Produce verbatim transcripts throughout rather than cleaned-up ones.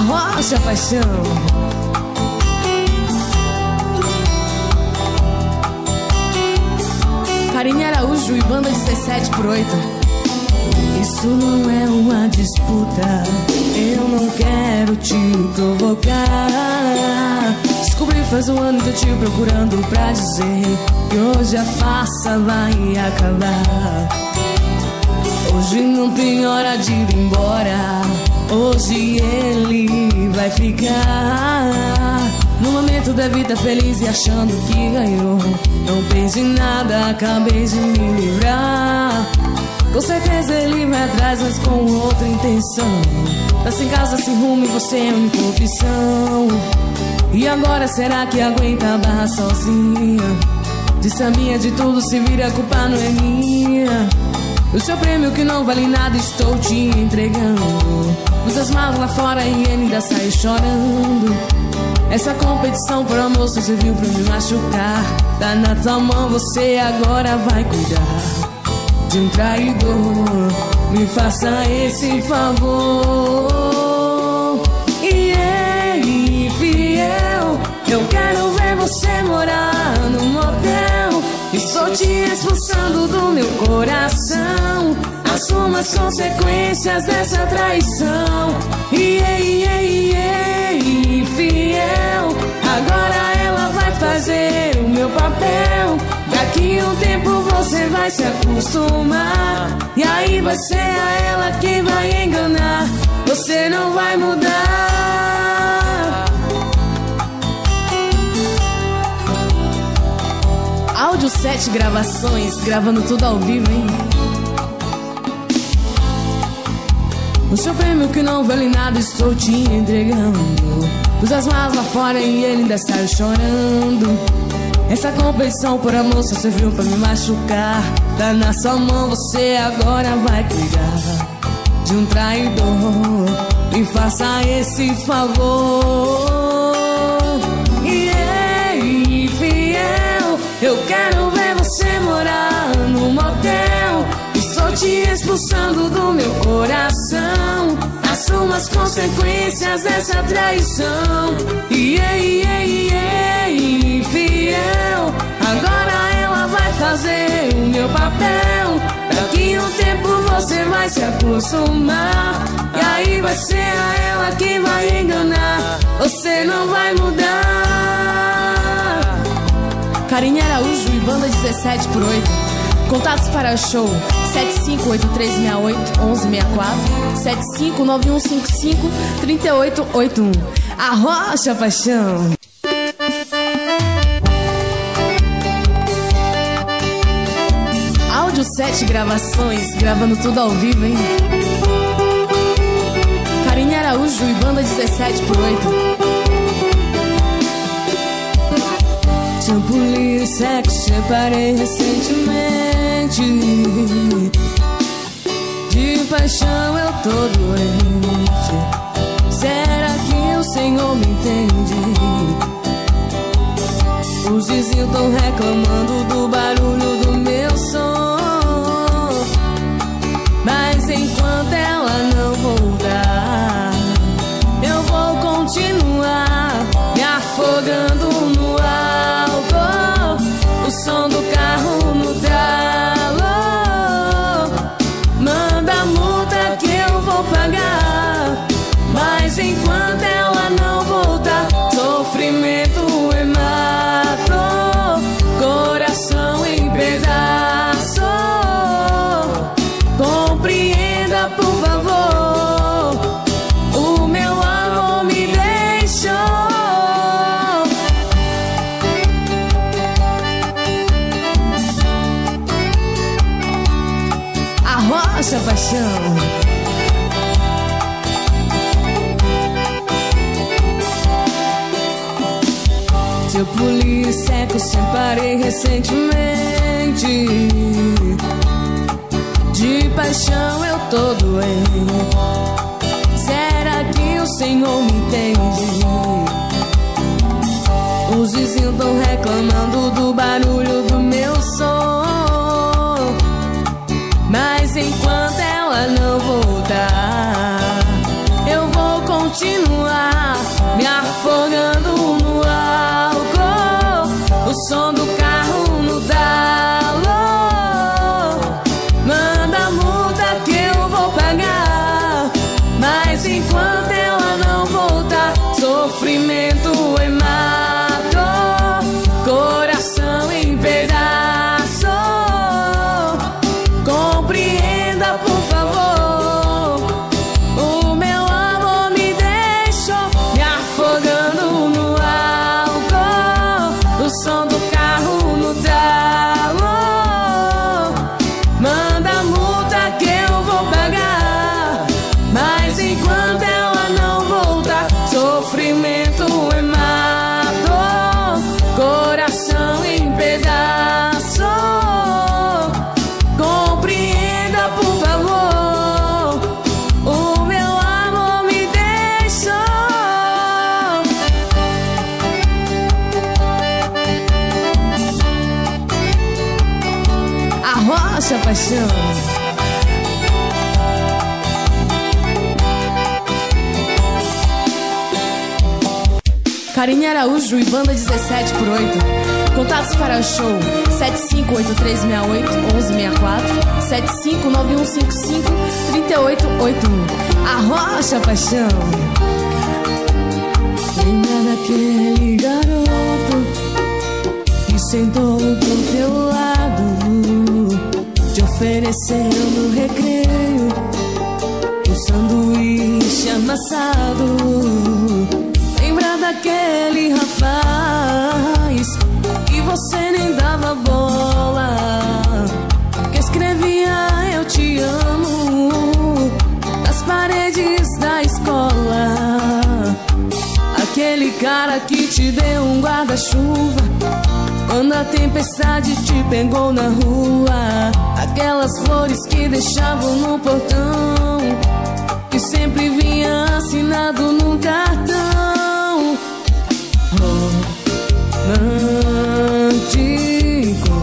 Arrocha paixão. Karine Araújo e banda dezessete por oito. Isso não é uma disputa, eu não quero te provocar. Descobri faz um ano que eu te procurando pra dizer que hoje a farsa vai acabar. Hoje não tem hora de ir embora, hoje ele vai ficar. No momento deve estar feliz e achando que ganhou. Não perdi nada, acabei de me livrar. Com certeza ele vai atrás, mas com outra intenção. Tá sem casa, sem rumo e você é a única opção. E agora será que aguenta a barra sozinha? Disse a minha de tudo, se vira, a culpa não é minha. O seu prêmio que não vale nada estou te entregando. Usa as malas lá fora e ele ainda saiu chorando. Essa competição por amor só serviu pra me machucar. Tá na tua mão, você agora vai cuidar de um traidor. Me faça esse favor. E ele, fiel, eu quero ver você morar num motel. Estou te expulsando do meu coração. Assuma as consequências dessa traição. E ei, ei, ei, fiel, agora ela vai fazer o meu papel. Daqui a um tempo você vai se acostumar. E aí vai ser a ela quem vai enganar. Você não vai mudar. Áudio sete gravações, gravando tudo ao vivo, hein? O seu prêmio que não vale nada estou te entregando. Pus as malas lá fora e ele ainda saiu chorando. Essa competição por amor só serviu pra me machucar. Tá na sua mão, você agora vai cuidar de um traidor. Me faça esse favor. E ei, fiel, eu quero ver você morar num motel. Estou te expulsando do meu coração. Assuma as consequências dessa traição. E ei, ei, ei, fiel, agora ela vai fazer o meu papel. Daqui a um tempo você vai se acostumar. E aí vai ser a ela quem vai enganar. Você não vai mudar. Karine Araújo e banda dezessete por oito. Contatos para o show sete cinco oito três seis oito um um seis quatro, sete cinco nove um cinco cinco três oito oito um. Arrocha paixão. Áudio sete gravações, gravando tudo ao vivo, hein? Karine Araújo e banda dezessete por oito. Te puli, sexo, separei recentemente. De paixão eu tô doente. Será que o Senhor me entende? Os vizinhos tão reclamando do barulho do meu som. Mas enquanto ela não voltar, eu vou continuar me afogando no álcool. O som do carro no talo. Manda a multa que eu vou pagar. Mas enquanto ela não voltar, sofrimento é mato, coração em pedaço. Compreenda, por favor, o meu amor me deixou. Arrocha paixão. Seu puli seco, separei recentemente. De paixão eu tô doente. Será que o Senhor me entende? Os vizinhos tão reclamando do barulho do meu som. Mas enquanto ela não voltar, eu vou continuar afogando no álcool, o som do carro no talo. Manda a multa que eu vou pagar, mas enquanto ela não voltar, sofrimento em mato, coração em pedaço. Compreenda, por favor, o meu amor me deixou me afogando no álcool, o som do carro no talo. Manda a multa que eu vou pagar, mas enquanto ela não voltar, sofrimento em mato, coração em pedaço. Compreenda, por favor, o meu amor me deixou. Arrocha, paixão. Karine Araújo e Banda dezessete por oito. Contatos para o show sete cinco oito três seis oito um um seis quatro, sete cinco nove um cinco cinco três oito oito um. Arrocha, paixão. Lembra daquele garoto que sentou do teu lado, te ofereceu no recreio um sanduíche amassado. Lembra daquele rapaz que você nem dava bola, que escrevia eu te amo nas paredes da escola. Aquele cara que te deu um guarda-chuva quando a tempestade te pegou na rua. Aquelas flores que deixavam no portão, que sempre vinha assinado num cartão. Romântico,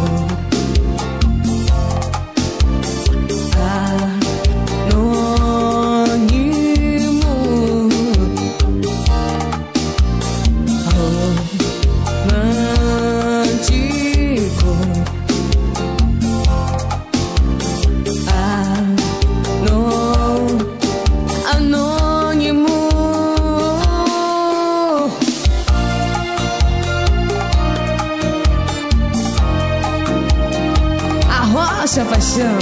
anônimo, romântico, anônimo. Arrocha, paixão.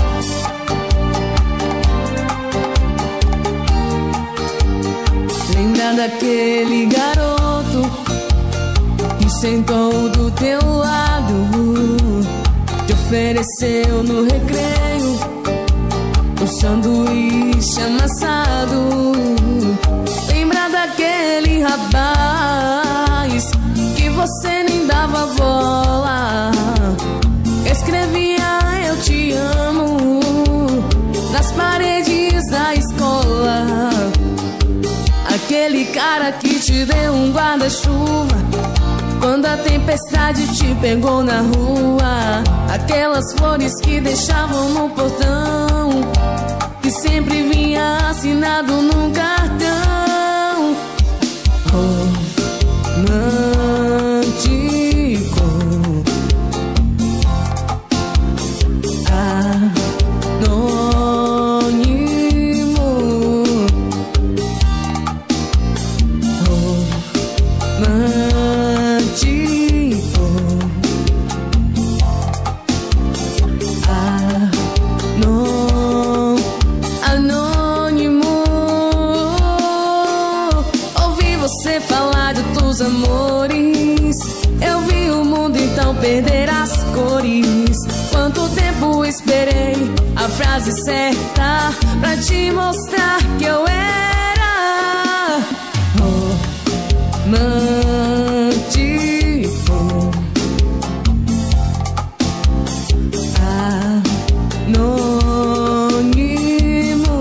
Lembra daquele garoto que sentou do teu lado, te ofereceu no recreio um sanduíche amassado. Lembra daquele rapaz que você nem dava bola, escrevia eu te amo nas paredes da escola. Aquele cara que te deu um guarda-chuva quando a tempestade te pegou na rua. Aquelas flores que deixavam no portão, que sempre vinha assinado num cartão. Romântico, anônimo, romântico, anônimo. Ouvi você falar de teus amores, eu vi o mundo então perder as cores. Quanto tempo esperei a frase certa pra te mostrar que eu era romântico, anônimo,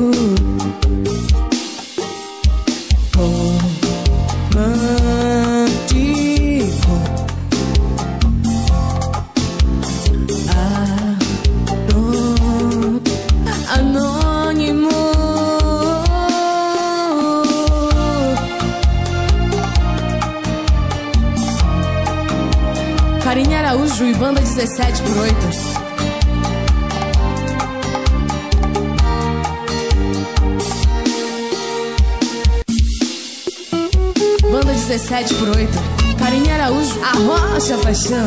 romântico, anônimo. Araújo e Banda dezessete por oito. Banda dezessete por oito. Carinha Araújo, Arrocha Paixão.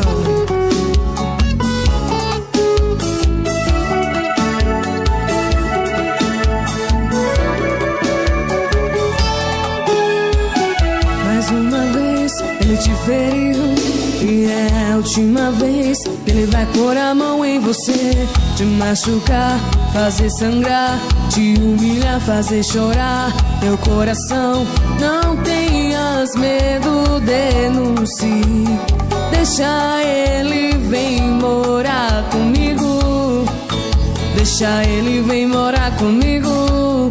Mais uma vez ele te feriu, e é a última vez que ele vai pôr a mão em você, te machucar, fazer sangrar, te humilhar, fazer chorar teu coração. Não tenhas medo, denuncie. Deixa ele vem morar comigo. Deixa ele vem morar comigo.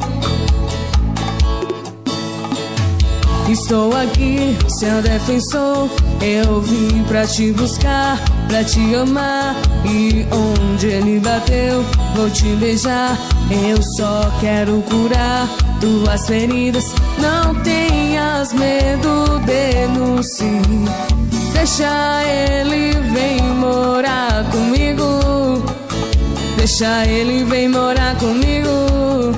Estou aqui, seu defensor. Eu vim pra te buscar, pra te amar. E onde ele bateu, vou te beijar. Eu só quero curar tuas feridas. Não tenhas medo, denuncie. Deixa ele vem morar comigo. Deixa ele vem morar comigo.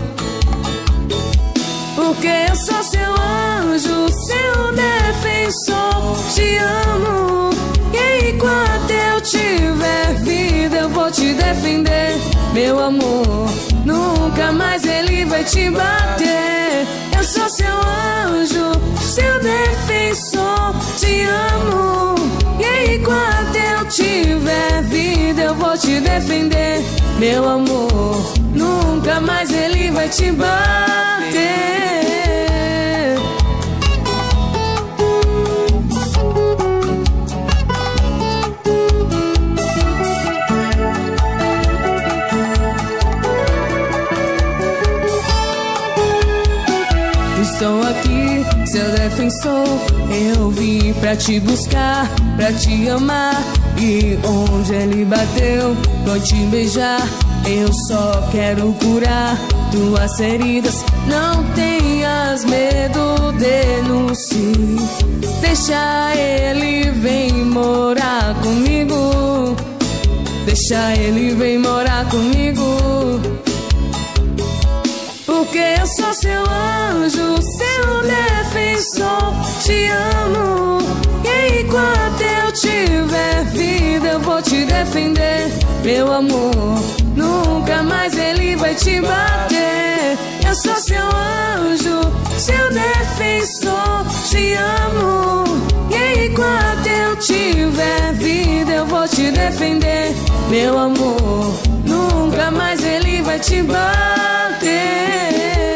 Porque eu sou seu anjo, seu defensor. Te amo, e enquanto eu tiver vida eu vou te defender. Meu amor, nunca mais ele vai te bater. Eu sou seu anjo, seu defensor. Te amo, e enquanto eu tiver vida eu vou te defender. Meu amor, nunca mais ele vai te bater. Estou aqui, seu defensor. Eu vim pra te buscar, pra te amar. E onde ele bateu, vou te beijar. Eu só quero curar tuas feridas. Não tenhas medo, denuncie. Deixa ele vem morar comigo. Deixa ele vem morar comigo. Porque eu sou seu anjo, seu defensor. Te amo, e enquanto eu tiver vida eu vou te defender. Meu amor, nunca mais ele vai te bater. Eu sou seu anjo, seu defensor. Te amo, e enquanto eu tiver vida eu vou te defender. Meu amor, nunca mais ele vai te bater.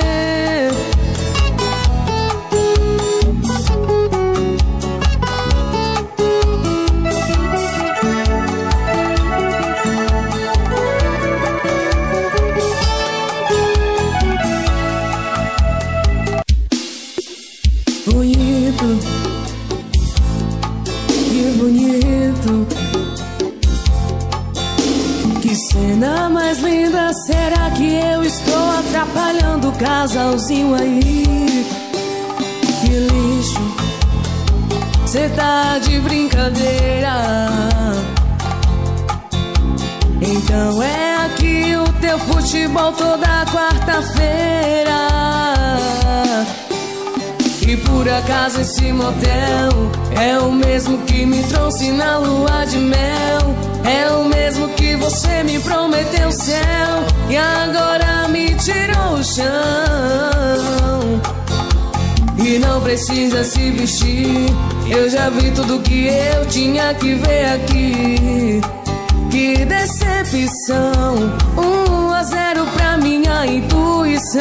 Bonito, que bonito. Que cena mais linda. Será que eu estou atrapalhando o casalzinho aí? Que lixo, cê tá de brincadeira. Então é aqui o teu futebol toda quarta-feira. E por acaso esse motel é o mesmo que me trouxe na lua de mel. É o mesmo que você me prometeu o céu e agora me tirou o chão. E não precisa se vestir, eu já vi tudo que eu tinha que ver aqui. Que decepção, um a zero pra minha intuição.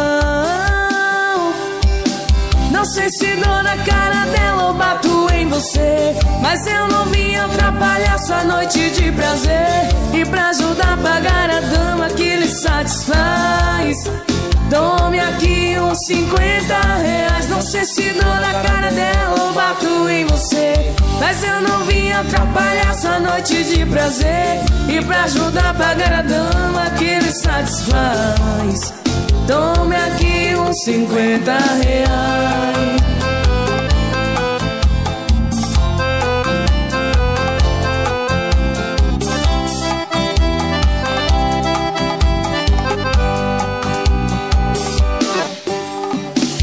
Não sei se dou na cara dela ou bato em você, mas eu não vim atrapalhar sua noite de prazer. E pra ajudar a pagar a dama que lhe satisfaz, tome aqui uns cinquenta reais. Não sei se dou na cara dela ou bato em você, mas eu não vim atrapalhar sua noite de prazer. E pra ajudar a pagar a dama que lhe satisfaz, tome aqui uns cinquenta reais.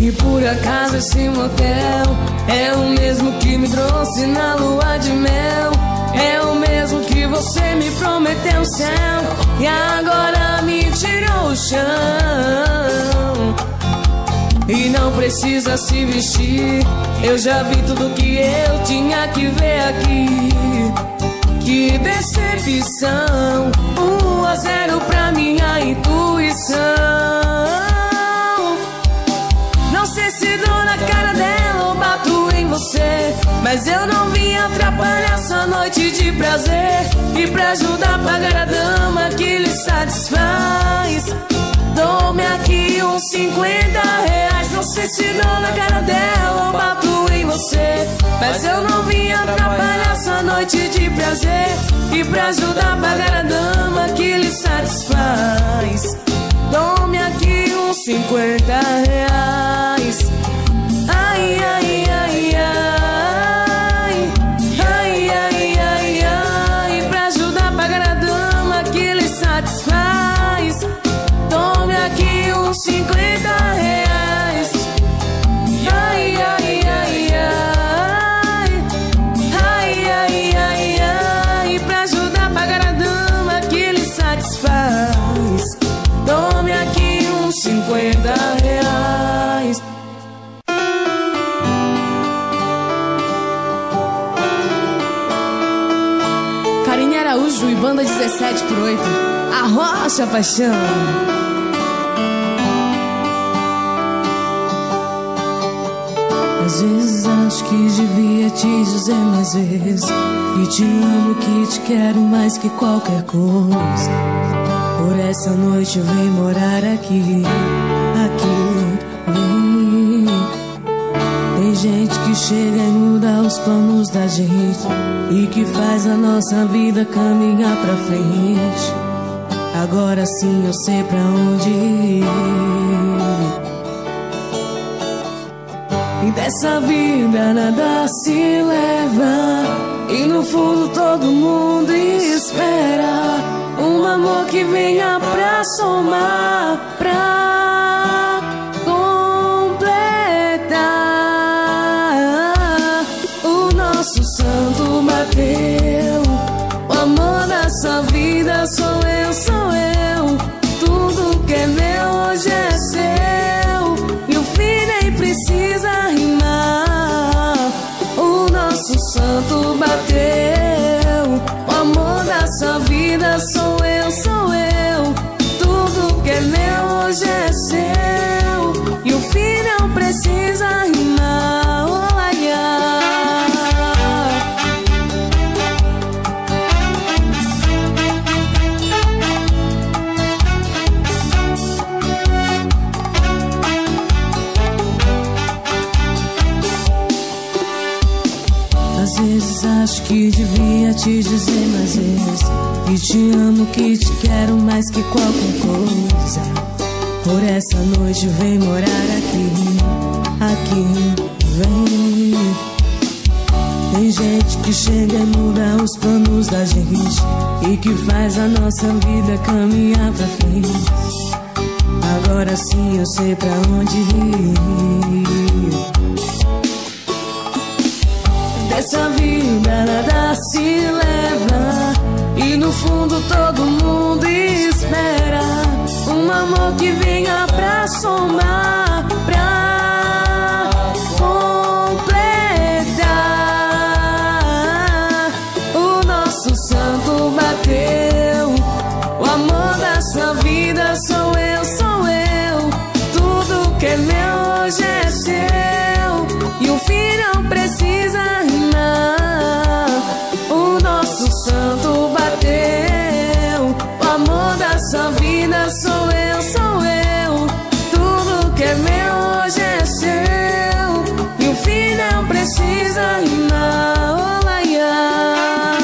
E por acaso esse motel é o mesmo que me trouxe na lua de mel. É o mesmo que você me prometeu o céu e agora me tirou o chão. E não precisa se vestir, eu já vi tudo que eu tinha que ver aqui. Que decepção, um a zero pra minha intuição. Não sei se dou na cara dela ou bato em você, mas eu não vim atrapalhar essa noite de prazer. E pra ajudar a pagar a dama que lhe satisfaz, dou-me aqui uns cinquenta reais. Não sei se dou na cara dela ou bato em você, mas eu não vim atrapalhar essa noite de prazer. E pra ajudar a pagar a dama que lhe satisfaz, dou-me aqui uns cinquenta reais. Ai, ai, ai, ai. Ai, ai, ai, ai. Pra ajudar a pagar a dama que lhe satisfaz, tome aqui uns cinquenta reais. Ai, ai, ai, ai. Ai, ai, ai, ai. Pra ajudar a pagar a dama que lhe satisfaz, tome aqui uns cinquenta reais. Karine Araújo e Banda dezessete por oito. Arrocha a paixão. Às vezes acho que devia te dizer mais vezes que te amo, que te quero mais que qualquer coisa. Por essa noite vem morar aqui, aqui, vem. Tem gente que chega e muda os planos da gente e que faz a nossa vida caminhar pra frente. Agora sim eu sei pra onde ir. E dessa vida nada se leva, e no fundo todo mundo espera um amor que venha pra somar, pra completar. O nosso santo bateu, o amor da sua vida sou eu, sou eu. Tudo que é meu hoje é seu, e o fim nem precisa rimar. O nosso santo bateu, o amor da sua vida sou eu, sou eu. Tudo que é meu hoje é seu, e o fim não precisa rimar. Oh, ai, ai. Às vezes acho que devia te dizer mais vezes que te amo, que te quero mais que qualquer coisa. Por essa noite vem morar aqui, aqui, vem. Tem gente que chega e muda os planos da gente e que faz a nossa vida caminhar pra frente. Agora sim eu sei pra onde ir. Dessa vida nada se leva, e no fundo todo mundo espera um amor que venha pra somar, pra completar. O nosso santo bateu, o amor da sua vida sou eu, sou eu. Tudo que é meu hoje é seu, e o fim não precisa rimar. O nosso santo bateu, o amor da sua vida sou eu, sou eu. Tudo que é meu hoje é seu, e o fim não precisa rimar. Oh, ai, ai.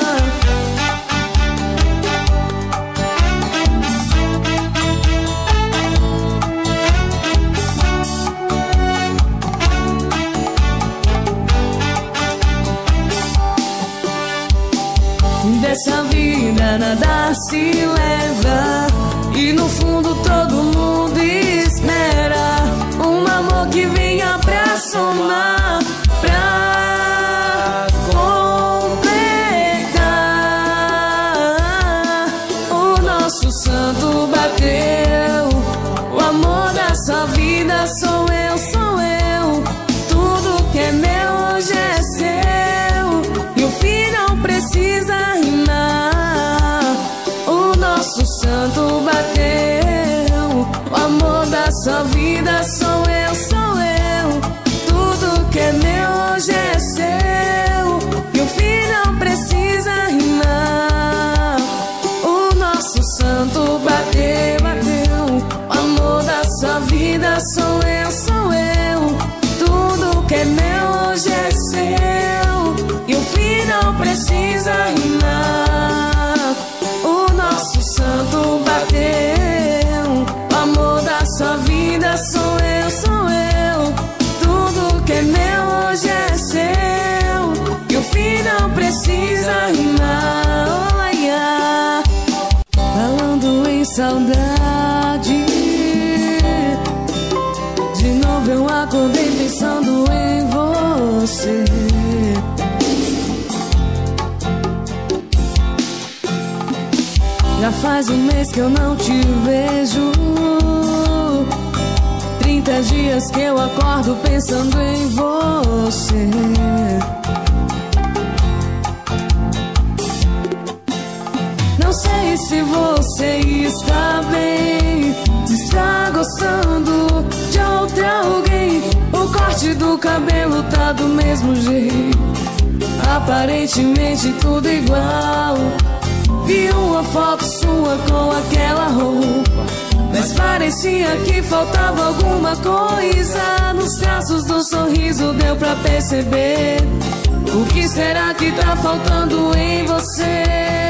Dessa vida nada se leva, e no fundo todo mundo espera um amor que venha vida sou eu, sou eu. Tudo que é meu hoje é seu. E o fim não precisa rimar. O nosso santo bateu. O amor da sua vida sou eu, sou eu. Tudo que é meu hoje é seu. E o fim não precisa rimar. O nosso santo bateu, bateu. O amor da sua vida sou eu, sou eu. Tudo que é meu hoje é seu. E o fim não precisa rimar. O nosso santo bateu. O amor da sua vida sou eu, sou eu. Tudo que é meu hoje é seu. E o fim não precisa rimar. Olha, falando em saudade, de novo eu acordei pensando em você. Já faz um mês que eu não te vejo. Trinta dias que eu acordo pensando em você. Não sei se você está bem, se está gostando de outra alguém. O corte do cabelo tá do mesmo jeito, aparentemente tudo igual. Vi uma foto sua com aquela roupa, mas parecia que faltava alguma coisa. Nos traços do sorriso deu pra perceber. O que será que tá faltando em você?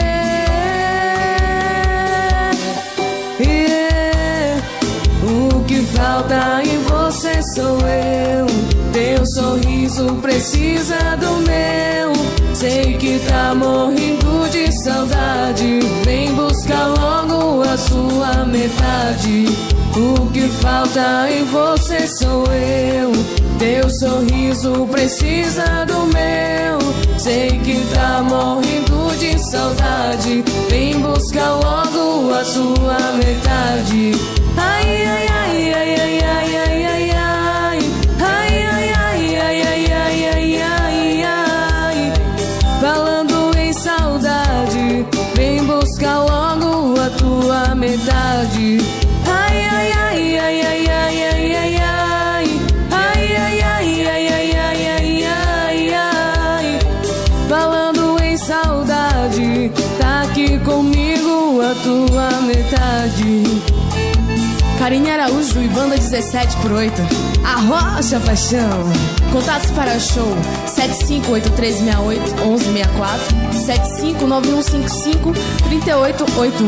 Yeah. O que falta em você sou eu. Teu sorriso precisa do meu. Sei que tá morrendo de saudade. Vem buscar logo a sua metade. O que falta em você sou eu. Teu sorriso precisa do meu. Sei que tá morrendo de saudade. Vem buscar logo a sua metade. Ai, ai, ai, ai, ai, ai, ai, ai, ai. Ai, ai, ai, ai, ai, ai, ai, ai, ai. Falando em saudade, vem buscar logo a tua metade. Ai, ai, ai, ai, ai, ai, ai, ai, ai. Ai, ai, ai, ai, ai, ai, ai, ai, ai. Falando em saudade, tá aqui comigo a tua metade. Karine Araújo e Banda dezessete por oito. Arrocha Paixão. Contatos para show sete cinco oito três seis oito um um seis quatro, sete cinco nove um cinco cinco três oito oito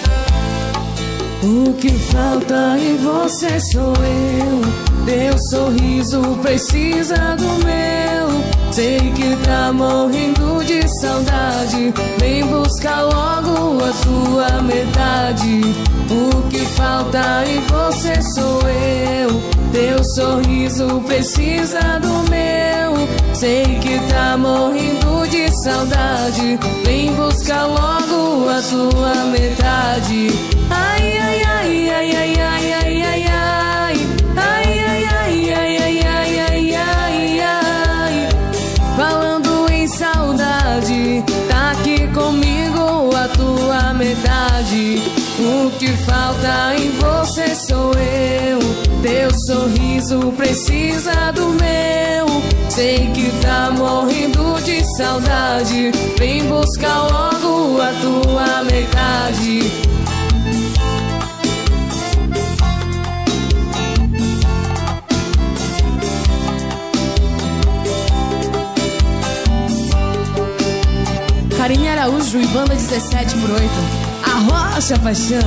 um. O que falta em você sou eu. Teu sorriso precisa do meu. Sei que tá morrendo de saudade. Vem buscar logo a sua metade. O que falta em você sou eu. Teu sorriso precisa do meu. Sei que tá morrendo de saudade. Vem buscar logo a sua metade. Ai, ai, ai, ai, ai, ai, ai, ai, ai. Ai, ai, ai, ai, ai, ai, ai, ai, ai. Falando em saudade, tá aqui comigo a tua metade. O que falta em você sou eu. Teu sorriso precisa do meu. Sei que tá morrendo de saudade. Vem buscar logo a tua metade. Karine Araújo e Banda dezessete por oito. Arrocha Paixão.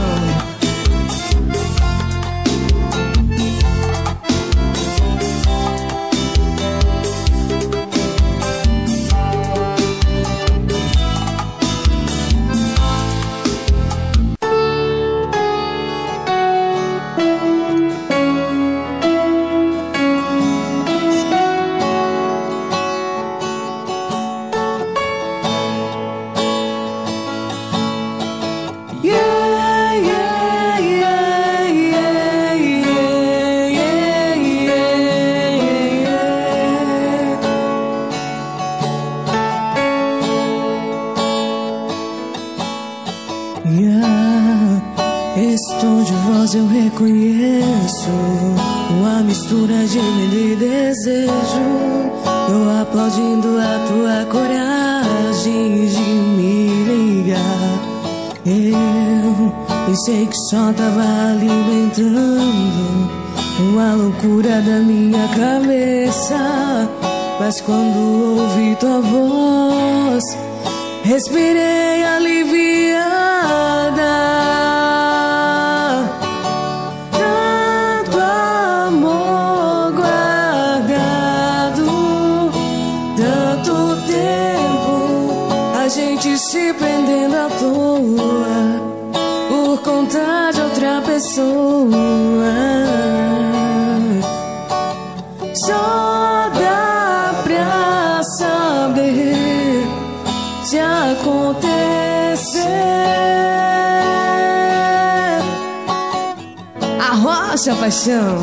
Yeah, yeah. mistura de medo e desejo. Tô aplaudindo a tua coragem de me ligar. Eu pensei que só tava alimentando uma loucura da minha cabeça, mas quando ouvi tua voz, respirei aliviada. Tanto amor guardado, tanto tempo, a gente se prendendo à toa por conta de outra pessoa. Só dá pra saber se acontecer. Arrocha a paixão.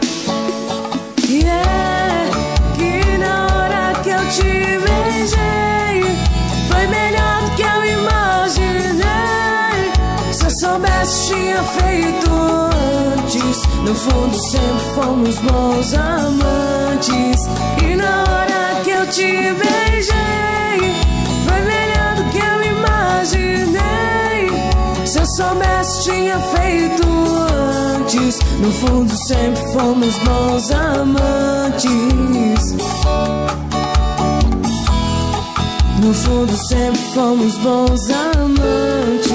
Yeah, que na hora que eu te beijei foi melhor do que eu imaginei. Se eu soubesse tinha feito antes. No fundo sempre fomos bons amantes. E na hora que eu te beijei foi melhor do que eu imaginei. Se eu soubesse tinha feito antes. No fundo sempre fomos bons amantes. No fundo sempre fomos bons amantes.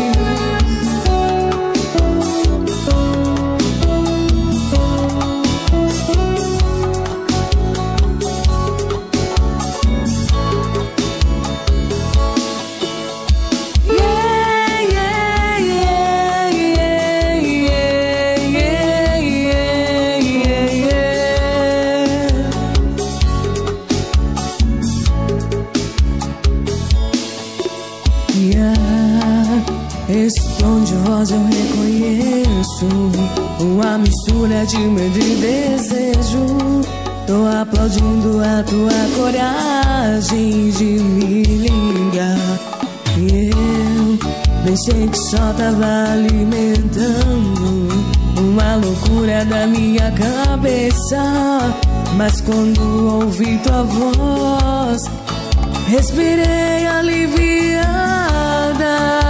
Esse tom de voz eu reconheço, uma mistura de medo e desejo. Tô aplaudindo a tua coragem de me ligar. E eu pensei que só tava alimentando uma loucura da minha cabeça, mas quando ouvi tua voz, respirei aliviada.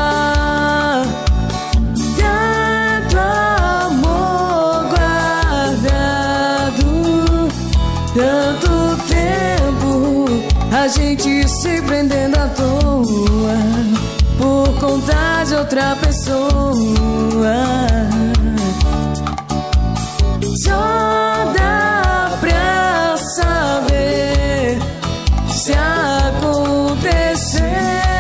Tanto tempo, a gente se prendendo à toa por conta de outra pessoa. Só dá pra saber se acontecer.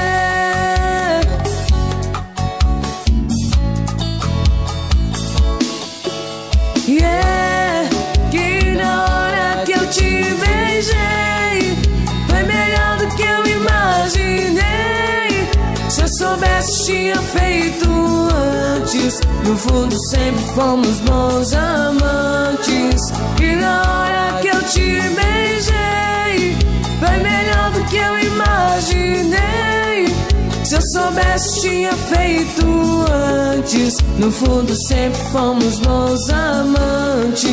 Yeah, que na hora que eu te beijei foi melhor do que eu imaginei. Se eu soubesse tinha feito antes. No fundo sempre fomos bons amantes. E na hora que eu te beijei foi melhor do que eu imaginei. Se eu soubesse tinha feito antes. No fundo sempre fomos bons amantes.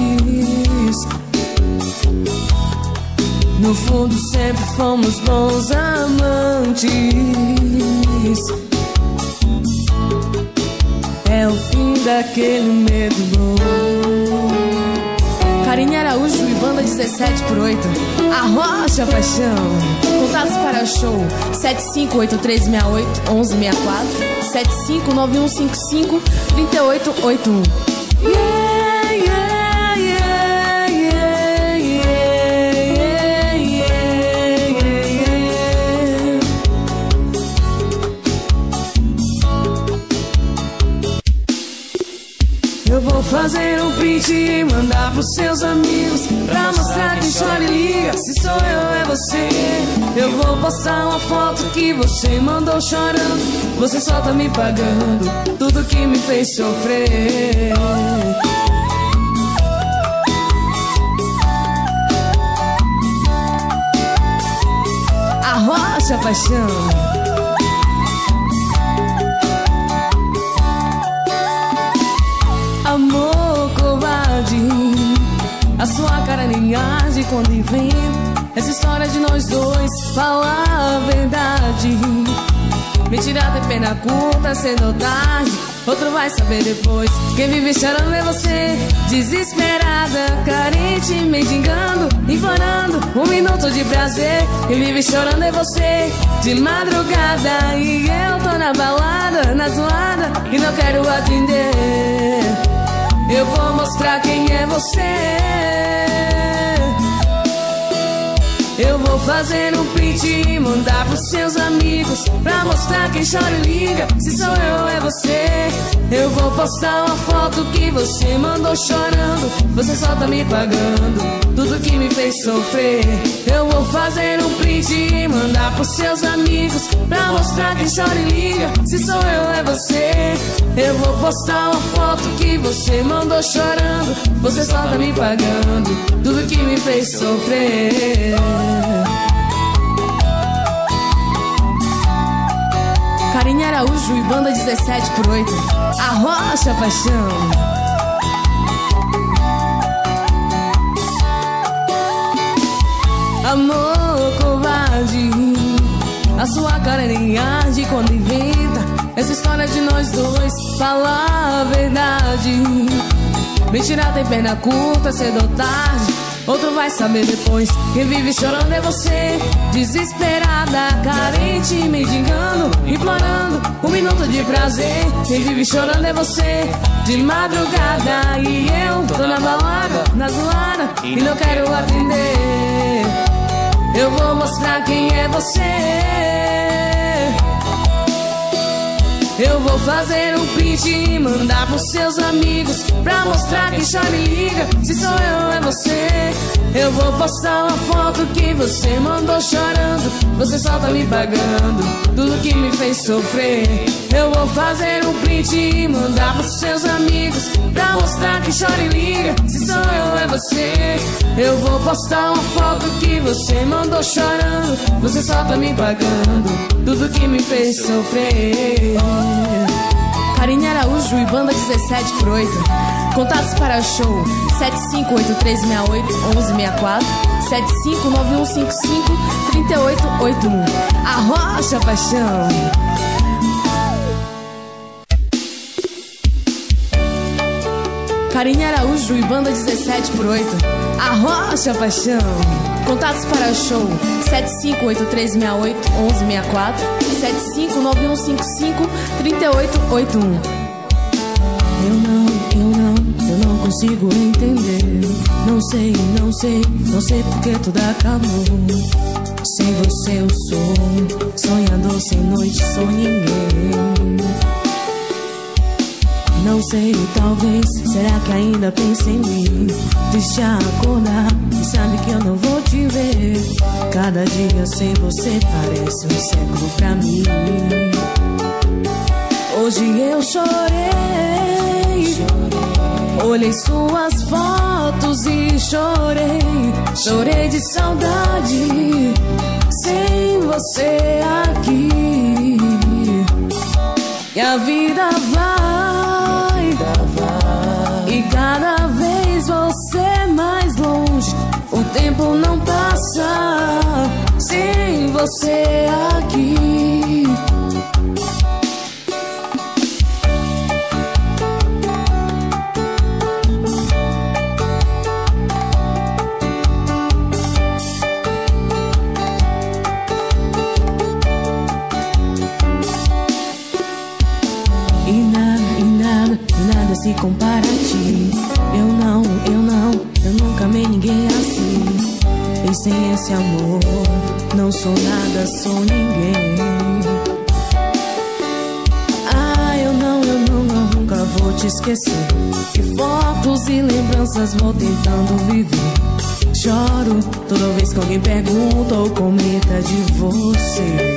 No fundo sempre fomos bons amantes. É o fim daquele medo bom. Karine Araújo e banda dezessete por oito. Arrocha a paixão. Contatos para o show: sete cinco oito três seis oito um um seis quatro, sete cinco nove um cinco cinco três oito oito um. Yeah, yeah, yeah, yeah, yeah, yeah, yeah. Eu vou fazer um print e mandar pros seus amigos, pra mostrar quem chora e liga. Se sou eu, é você. Eu vou postar uma foto que você mandou chorando. Você só tá me pagando tudo que me fez sofrer. Arrocha a paixão. Amor covarde, A sua cara nem arde quando inventa essa história de nós dois. Fala a verdade. Mentira tem pena curta, cedo ou tarde outro vai saber depois. Quem vive chorando é você, desesperada, carente, mendigando, implorando um minuto de prazer. Quem vive chorando é você, de madrugada, e eu tô na balada, na zoada, e não quero atender. Eu vou mostrar quem é você. Eu vou fazer um print e mandar pros seus amigos, pra mostrar quem chora e liga, se sou eu ou é você. Eu vou postar uma foto que você mandou chorando, você só tá me pagando tudo que me fez sofrer. Eu vou fazer um print e mandar pros seus amigos, pra mostrar quem chora e liga, se sou eu ou é você. Eu vou postar uma foto que você mandou chorando, você só tá me pagando tudo que me fez sofrer. Carinha Araújo e banda dezessete por oito. Arrocha paixão. Amor covarde, a sua cara nem arde quando inventa essa história de nós dois. Fala a verdade. Mentira tem perna curta, cedo ou tarde outro vai saber depois. Quem vive chorando é você, desesperada, carente, mendigando, implorando um minuto de prazer. Quem vive chorando é você, de madrugada, e eu tô na balada, na zoada, e não quero atender. Eu vou mostrar quem é você. Eu vou fazer um print e mandar pros seus amigos, pra mostrar quem chora e liga, se sou eu ou é você. Eu vou postar uma foto que você mandou chorando, você só tá me pagando tudo que me fez sofrer. Eu vou fazer um print e mandar pros seus amigos, pra mostrar quem chora e liga, se sou eu ou é você. Eu vou postar uma foto que você mandou chorando, você só tá me pagando tudo que me fez sofrer. Carinha Araújo e banda dezessete por oito. Contatos para o show sete cinco oito três seis oito um um seis quatro, sete cinco nove um cinco cinco três oito oito um. Arrocha paixão. Carinha Araújo e banda dezessete por oito. Arrocha paixão. Contatos para o show sete cinco oito três seis oito um um seis quatro, sete cinco nove um cinco cinco três oito oito um. Eu não, eu não, eu não consigo entender. Não sei, não sei, não sei porque tudo acabou. Sem você eu sou sonhador, sem noite sou ninguém. Não sei, talvez, será que ainda pensa em mim? Deixa acordar e sabe que eu não vou te ver. Cada dia sem você parece um século pra mim. Hoje eu chorei, chorei. Olhei suas fotos e chorei. Chorei de saudade, sem você aqui. E a vida vai, e cada vez você mais longe. O tempo não passa sem você aqui. E nada, e nada, e nada se compara a ti. Eu não, eu não, eu nunca amei ninguém assim. E sem esse amor, não sou nada, sou ninguém. Ah, eu não, eu não, eu nunca vou te esquecer. Que fotos e lembranças vou tentando viver. Choro toda vez que alguém pergunta ou comenta de você.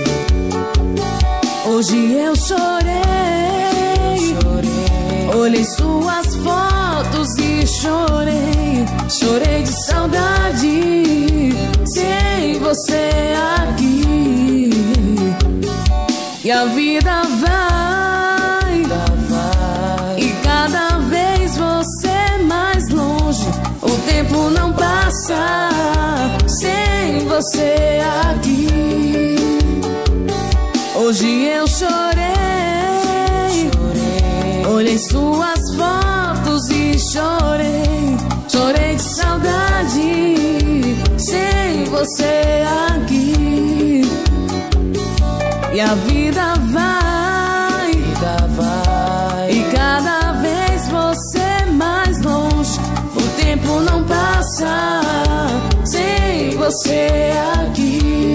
Hoje eu chorei, chorei. Olhei suas fotos e chorei. Chorei de saudade, sem você aqui. E a vida vai, vai. E cada vez você mais longe. O tempo não você aqui. Hoje eu chorei, chorei. Olhei suas fotos e chorei. Chorei de saudade sem você aqui. E a vida vai, vida vai. E cada vez você mais longe. O tempo não passa sem você aqui.